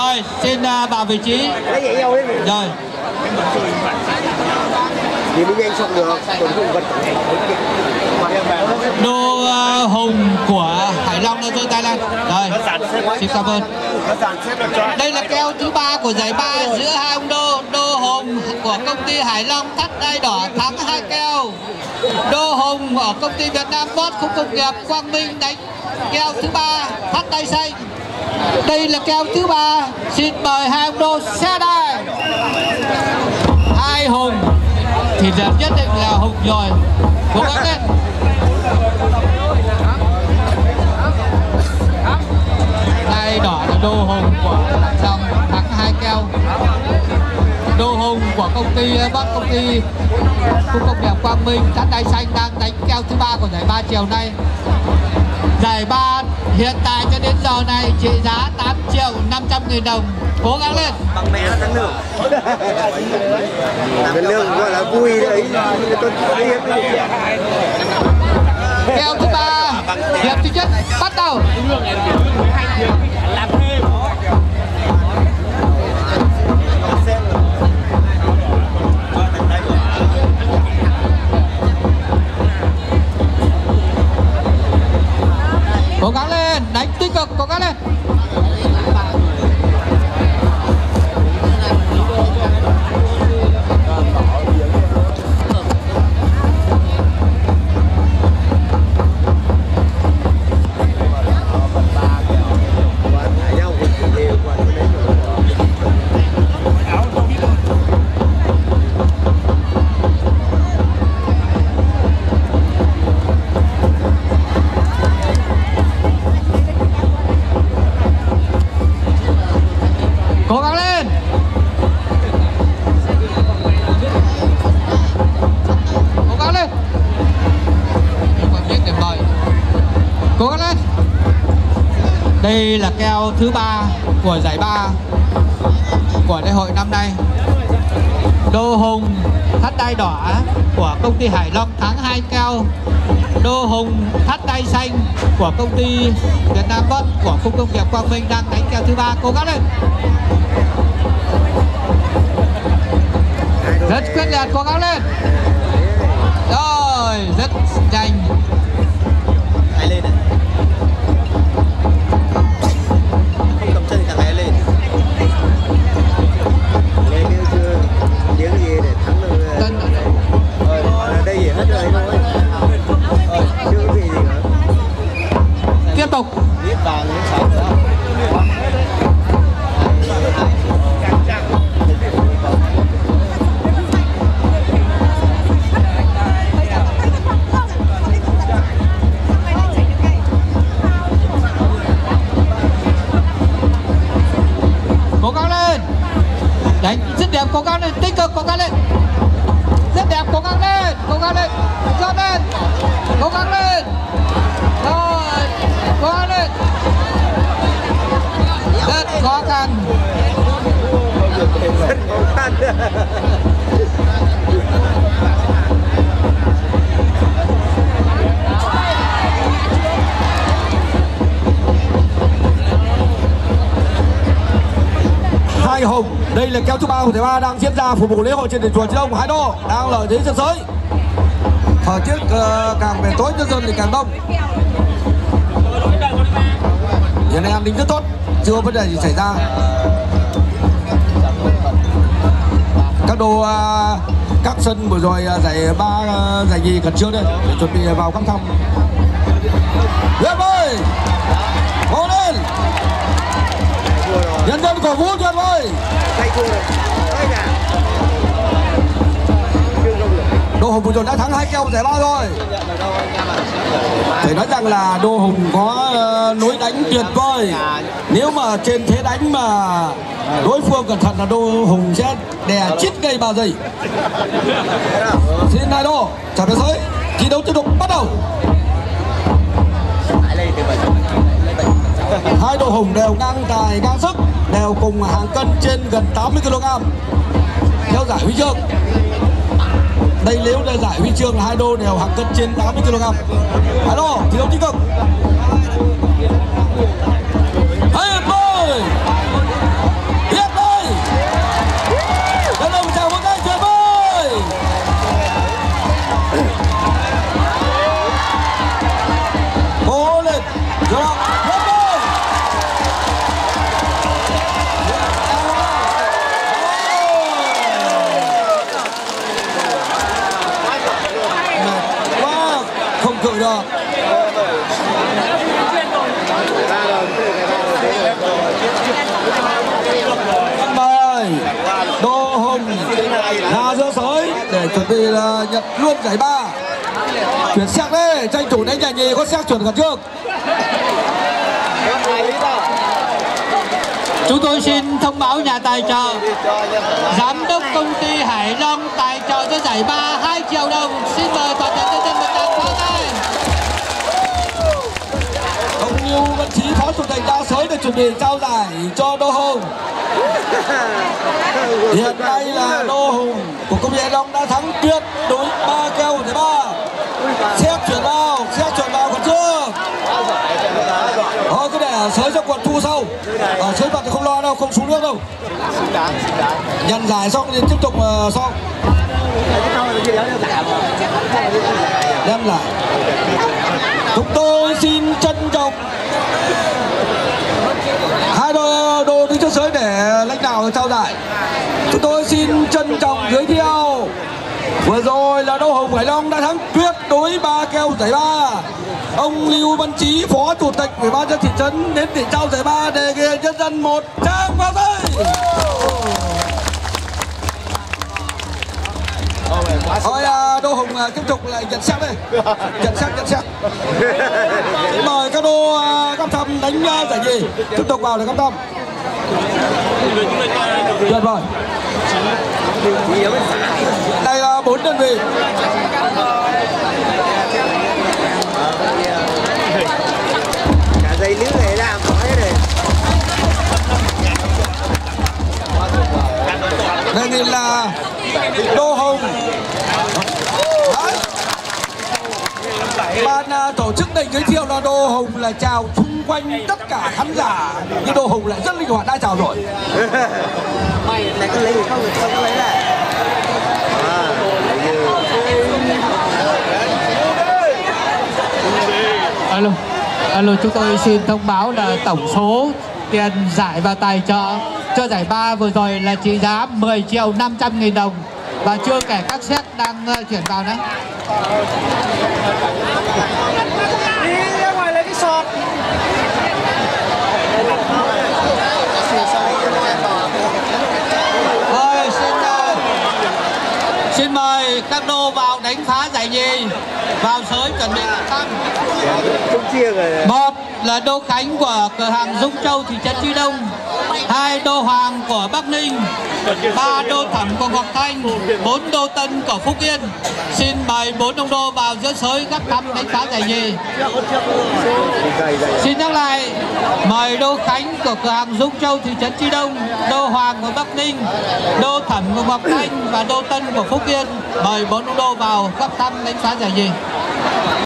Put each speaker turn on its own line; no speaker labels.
Rồi, xin vào vị trí. Rồi.
Thì mới nhanh xong được.
Đô Hùng của Hải Long đã giơ tay lên. Rồi, xin cảm ơn. Đây là kèo thứ 3 của giải 3 giữa hai ông Đô. Đô Hùng của công ty Hải Long thắt đai đỏ thắng 2 kèo. Đô Hùng ở công ty Việt Nam Bot khu công nghiệp Quang Minh đánh kèo thứ 3 thắt đai xanh. Đây là kèo thứ 3. Xin mời hai ông Đô xe đai. Hai Hùng thì nhất định là Hùng rồi. Cố gắng lên. Đai đỏ là Đô Hùng của Hải Long thắng 2 kèo. Đô Hùng của công ty Bắc công ty khu công nghiệp Quang Minh thắt đai xanh đang đánh kèo thứ 3 của giải 3 chiều nay. Giải 3 hiện tại cho đến giờ này trị giá 8.500.000 đồng. Cố gắng lên.
Bằng mẹ nó thắng lương. Cái lương gọi là vui đấy.
Kèo thứ 3 hiệp thứ nhất bắt đầu. Cố gắng lên, đánh tích cực, cố gắng lên. Cố gắng lên. Cố gắng lên. Không biết để mời. Cố gắng lên. Đây là kèo thứ 3 của giải 3 của lễ hội năm nay. Đô Hùng thắt đai đỏ của công ty Hải Long thắng 2 kèo. Đô Hùng thắt đai xanh của công ty Việt Nam Bot của khu công nghiệp Quang Minh đang đánh kèo thứ 3. Cố gắng lên. Rất quyết liệt, cố gắng lên. Rồi, rất nhanh.
Hãy lên này. Không cầm chân cả hãy lên. Lên nữa chưa? Tiếng gì để thắng được.
Tân ở đây.
Ở đây gì hết rồi thôi. Chưa có gì nữa.
Tiếp tục.
Biết vàng đến 6 nữa.
Cố gắng lên. Đánh rất đẹp, cố gắng lên, tích cực, cố gắng lên. Rất đẹp, cố gắng lên, cố gắng lên. Rót lên. Cố gắng lên. Rồi, cố gắng lên. Rất khó khăn.
Rất khó khăn.
Hai Hùng, đây là kèo thứ 3 của giải 3 đang diễn ra phục vụ lễ hội trên đền chùa Tri Đông. Hai Đô đang lợi thế sân sới. Thời tiết càng về tối nhân dân thì càng đông. Hiện nay an ninh rất tốt, chưa có vấn đề gì xảy ra. Các đô các sân vừa rồi giải 3 giải nhì khẩn trương đây để chuẩn bị vào các thăm. Tuyệt vời, hô lên, nhân dân cổ vũ tuyệt vời. Đô Hùng vừa rồi đã thắng 2 kèo giải 3 rồi. Phải nói rằng là Đô Hùng có lối đánh tuyệt vời. Nếu mà trên thế đánh mà đối phương cẩn thận là Đô Hùng sẽ đè chít ngay 3 giây. Xin hai Đô trả về giới, thi đấu tiếp tục bắt đầu. Hai Đô Hùng đều ngang tài ngang sức, đều cùng hàng cân trên gần 80 kg. Theo giải huy chương, đây nếu là giải huy chương là hai Đô đều hàng cân trên 80 kg. Hai Đô thi đấu tích cực. Hai ơi, chuẩn bị là nhận luôn giải ba. Chuyển sang đấy, tranh thủ đánh nhà nhì có xét chuyển gần trước.
Chúng tôi xin thông báo nhà tài trợ, giám đốc công ty Hải Long tài trợ cho giải ba 2 triệu đồng. Xin mời toàn thể nhân dân một tràng pháo tay.
Ông Lưu Văn Chí, phó chủ tịch đa sới để chuẩn bị trao giải cho Đô Hùng. Hiện nay là Đô Hùng của công ty Hải Long đã thắng tuyệt đối 3 kèo của giải ba. Xét chuyển vào còn chưa. Thôi cứ để sới cho quần thu sau. Sới mặt thì không lo đâu, không xuống nước đâu. Nhận giải xong thì tiếp tục xong. Nhận lại. Chúng tôi xin trân trọng hai đô đứng trước sới để lãnh đạo trao giải. Chúng tôi xin trân trọng giới thiệu vừa rồi là Đô Hùng Hải Long đã thắng tuyệt đối 3 kèo giải ba. Ông Lưu Văn Chí, phó chủ tịch ủy ban nhân dân thị trấn đến để trao giải ba, đề nghị nhân dân một tràng pháo tay. Thôi Đô Hùng tiếp tục lại nhận xét đây. Nhận xét. Mời các đô Cam Thâm đánh giải nhì. Tiếp tục vào để Cam Thâm. Tuyệt vời. Đây là 4 đơn vị.
Cả dây lưới này làm hết rồi.
Đây thì là Đô Hùng. Ban tổ chức định giới thiệu là Đô Hùng là chào chung quanh tất cả khán giả, nhưng Đô Hùng lại rất linh hoạt, đã chào rồi.
Mày này có lấy không có lấy lại.
Alo, chúng tôi xin thông báo là tổng số tiền giải và tài trợ cho giải ba vừa rồi là trị giá 10.500.000 đồng và chưa kể các séc đang chuyển vào nữa.
Đi ra ngoài lấy cái sọt.
Rồi, xin mời các đô vào đánh phá giải nhì, vào sới chuẩn bị tăng. Một là Đô Khánh của cửa hàng Dũng Châu thị trấn Tri Đông, 2 Đô Hoàng của Bắc Ninh, 3 Đô Thẩm của Ngọc Thanh, 4 Đô Tân của Phúc Yên. Xin mời 4 ông đô vào giữa sới gấp thăm đánh phá giải nhì. Xin nhắc lại, mời Đô Khánh của cửa hàng Dũng Châu thị trấn Tri Đông, Đô Hoàng của Bắc Ninh, Đô Thẩm của Ngọc Thanh và Đô Tân của Phúc Yên. Mời 4 ông đô vào gấp thăm đánh phá giải nhì.